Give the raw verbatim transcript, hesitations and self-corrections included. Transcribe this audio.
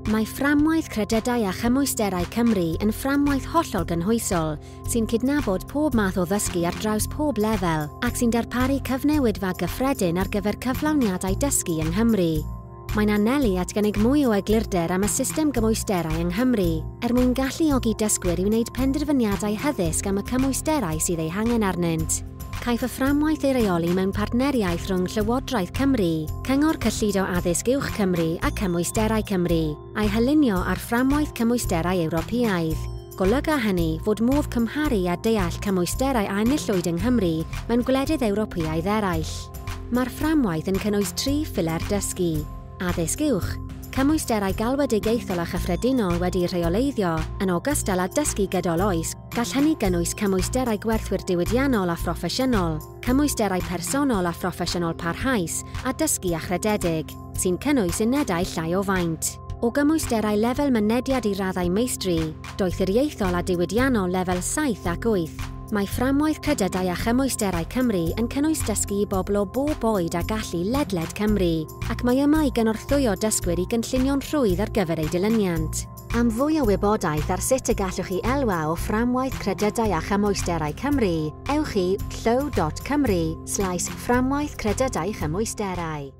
Mae Fframwaith Credydau a Chymwysterau Cymru yn fframwaith hollol gynhwysol sy'n cydnabod pob math o ddysgu ar draws pob lefel ac sy'n darparu cyfnewidfa gyffredin ar gyfer cyflawniadau dysgu yng Nghymru. Mae'n anelu at gynnig mwy o eglurder am y system gymwysterau yng Nghymru er mwyn galluogi dysgwyr i wneud penderfyniadau hyddysg am y cymwysterau sydd eu hangen arnynt. Caiff y fframwaith ei reoli mewn partneriaeth rhwng Llywodraeth Cymru, Cyngor Cyllido Addysg Uwch Cymru a Chymwysterau Cymru, a'i hylunio ar fframwaith cymwysterau Ewropeaidd. Golyga hynny fod modd cymharu a deall cymwysterau a enillwyd yng Nghymru mewn gwledydd Ewropeaidd eraill. Mae'r fframwaith yn cynnwys tri ffiler dysgu: addysg uwch, cymwysterau galwedigaethol a chyffredinol wedi'i rheoleiddio, yn ogystal â dysgu gydol oes, gall hynny gynnwys cymwysterau gwerthwyr diwydiannol a phroffesiynol, cymwysterau personol a phroffesiynol parhaus a dysgu a chrededig, sy'n cynnwys unedau llai o faint. O gymwysterau lefel mynediad i raddau meistri, doethuriaethol a diwydiannol lefel saith ac wyth, mae Fframwaith Credydau a Chymwysterau Cymru yn cynnwys dysgu i bobl o bob oed a gallu ledled Cymru, ac mae yma i gynorthwyo dysgwyr i gynllunio'n rhwydd ar gyfer eu dilyniant. Am fwy o wybodaeth ar sut y gallwch chi elwa o Fframwaith Credydau a Chymwysterau Cymru, ewch i llyw dot cymru slash fframwaith credydau chymwysterau.